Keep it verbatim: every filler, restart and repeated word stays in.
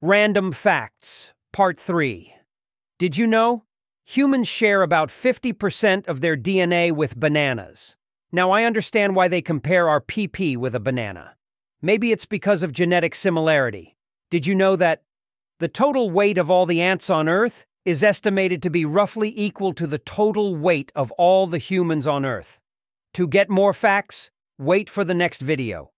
Random Facts, Part three. Did you know? Humans share about fifty percent of their D N A with bananas. Now I understand why they compare our pee-pee with a banana. Maybe it's because of genetic similarity. Did you know that the total weight of all the ants on Earth is estimated to be roughly equal to the total weight of all the humans on Earth? To get more facts, wait for the next video.